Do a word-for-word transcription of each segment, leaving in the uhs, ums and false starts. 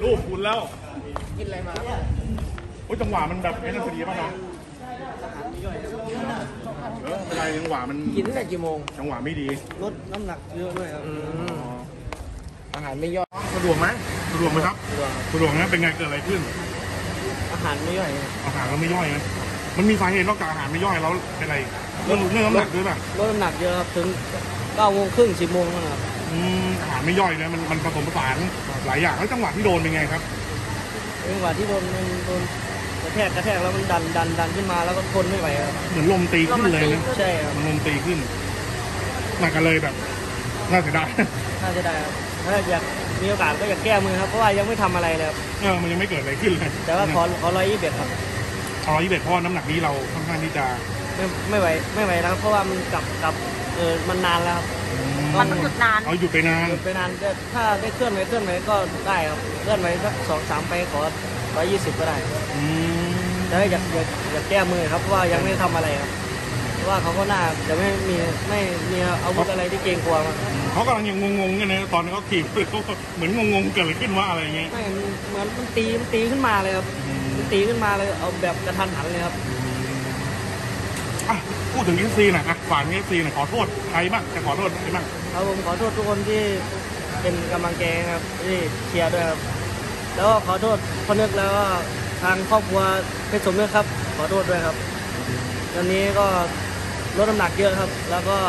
รูปคุณแล้วกินอะไรมาโอ้ยจังหวะมันแบบไอ้นั่นพอดีป่ะเนาะเออไม่ได้จังหวะมันกินตั้งแต่กี่โมงจังหวะไม่ดีลดน้ำหนักเยอะด้วยครับอาหารไม่ย่อยสะดวกไหมสะดวกไหมครับสะดวกนะเป็นไงเกิดอะไรขึ้นอาหารไม่ย่อยอาหารเราไม่ย่อยนะมันมีสาเหตุนอกจากอาหารไม่ย่อยแล้วเป็นอะไรเรื่องเรื่องน้ำหนักด้วยป่ะลดน้ำหนักเยอะครับถึงเก้าโมงครึ่งสิบโมงนะครับอืมอาหารไม่ย่อยนะมันมันผสมผสานหลายอย่างแล้วจังหวะที่โดนเป็นไงครับจังหวะที่โดนมันโดนกระแทกกระแทกแล้วมันดันดันดันขึ้นมาแล้วก็ทนไม่ไหวครับเหมือนลมตีขึ้นเลยนะใช่ครับมันลมตีขึ้นหนักกันเลยแบบน่าเสียดายน่าเสียดายครับถ้าอยากมีโอกาสก็อยากแก้มือครับเพราะว่ายังไม่ทำอะไรเลยครับเออมันยังไม่เกิดอะไรขึ้นเลยแต่ว่าขอขอร้อยยี่สิบเอ็ดครับร้อยยี่สิบเอ็ดเพราะน้ำหนักนี้เราค่อนข้างที่จะไม่ไม่ไหวไม่ไหวแล้วเพราะว่ามันกลับกลับเออมันนานแล้วครับมันหยุดนานเอาหยุดไปนานหยุดไปนานถ้าได้เคลื่อนไหวเคลื่อนไหวก็ได้ครับเคลื่อนไหวสักสองสามไปขอร้อยยี่สิบก็ได้แต่อยากอยากอยากแก้มือครับเพราะว่ายังไม่ทำอะไรครับเพราะว่าเขาก็น่าจะไม่มีไม่มีอาวุธอะไรที่เกรงกลัวมาเขากำลังยังงงๆกันนะตอนนี้เขาถีบเขาเหมือนงงๆเกิดอะไรขึ้นว่าอะไรเงี้ยไม่เหมือนมันตีมันตีขึ้นมาเลยครับมันตีขึ้นมาเลยเอาแบบกระทันหันเลยครับพูดถึงเอฟซีหน่อยอ่ะฝากเอฟซีหน่อยขอโทษใครบ้างจะขอโทษใครบ้างครับผมขอโทษทุกคนที่เป็นกำลังใจครับที่เชียร์ด้วยครับแล้วก็ขอโทษพ่อนึกแล้วก็ทางครอบครัวเพชรสมนึกครับขอโทษด้วยครับตอนนี้ก็ลดน้ำหนักเยอะครับแล้วก็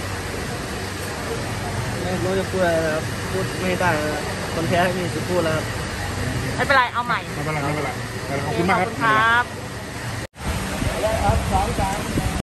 ไม่รู้จะพูดอะไรครับพูดไม่ได้คนแพ้ไม่มีสิทธิ์พูดแล้วครับไม่เป็นไรเอาใหม่ไม่เป็นไรไม่เป็นไรขอบคุณมากครับได้ครับสองสาม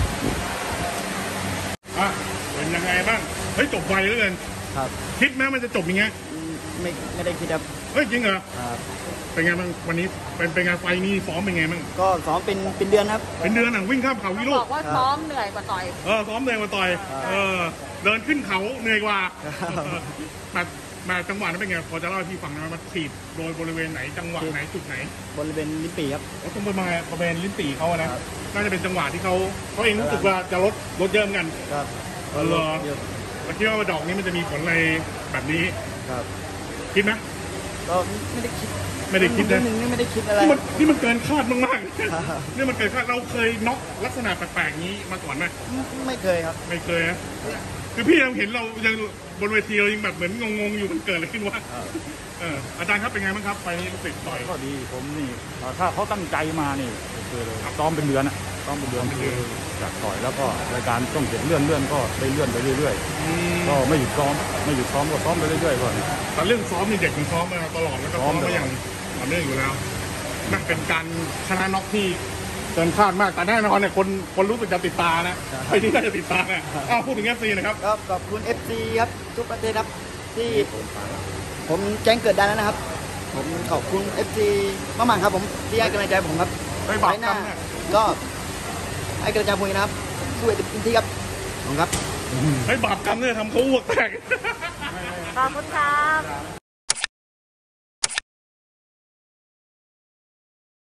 อ่ะเป็นยังไงบ้างเฮ้ยจบไวเหลือเกินครับคิดไหมมันจะจบยังไงไม่ไม่ได้คิดครับเฮ้ยจริงเหรอครับเป็นไงบ้างวันนี้เป็นเป็นไงไฟนี่ซ้อมเป็นไงบ้างก็ซ้อมเป็นเป็นเดือนครับเป็นเดือนอ่ะวิ่งข้ามเขาวิโรจน์บอกว่าซ้อมเหนื่อยกว่าต่อยเออซ้อมเหนื่อยกว่าต่อยเออเดินขึ้นเขาเหนื่อยกว่าแต่มาจังหวะนั้นเป็นไงพอจะเล่าให้พี่ฟังนะมันถีบโดยบริเวณไหนจังหวะไหนจุดไหนบริเวณลิ้นปี่ครับตรงบริเวณบริเวณลิ้นปี่เขานะน่าจะเป็นจังหวะที่เขาเขาเองรู้สึกว่าจะลดลดเยอะเหมือนกันครับเออแล้วคิดว่าดอกนี้มันจะมีผลอะไรแบบนี้ครับคิดไหมก็ไม่ได้คิดไม่ได้คิดนะนี่ไม่ได้คิดอะไรนี่มันเกินคาดมากๆนี่มันเกินคาดเราเคยน็อกลักษณะแปลกๆนี้มาก่อนไหมไม่เคยครับไม่เคยนะคือพี่ยังเห็นเรายังบนเวทีเรายังแบบเหมือนงงๆอยู่มันเกิดอะไรขึ้นวะเอออาจารย์ครับเป็นไงบ้างครับไฟนี้รู้สึกต่อยก็ดีผมนี่ถ้าเขาตั้งใจมานี่คือซ้อมเป็นเดือนอะซ้อมเป็นเดือนคือจากต่อยแล้วก็รายการต้องเก็บเลื่อนเลื่อนก็ไปเลื่อนไปเรื่อยๆก็ไม่หยุดซ้อมไม่หยุดซ้อมก็ซ้อมไปเรื่อยๆก่อนแต่เรื่องซ้อมนี่เด็กมันซ้อมมาตลอดแล้วก็ซ้อมมาอย่างต่อเนื่องอยู่แล้วนั่นเป็นการชนะน็อกที่เกินคาดมากแต่แน่นอนเนี่ยคนคนรู้สึกจะติดตานะใครที่น่าจะติดตาเนี่ยอ้าวพูดถึงเอฟซีนะครับครับขอบคุณเอฟซีครับทุกประเทศครับที่ผมแจ้งเกิดได้แล้วนะครับผมขอบคุณเอฟซีมากๆครับผมที่ให้กำลังใจผมครับไปบาปกรรมก็ให้กำลังใจผมนะครับสู้เต็มที่ครับผมครับไปบาปกรรมเนี่ยทำเขาอ้วกแตกขอบคุณครับ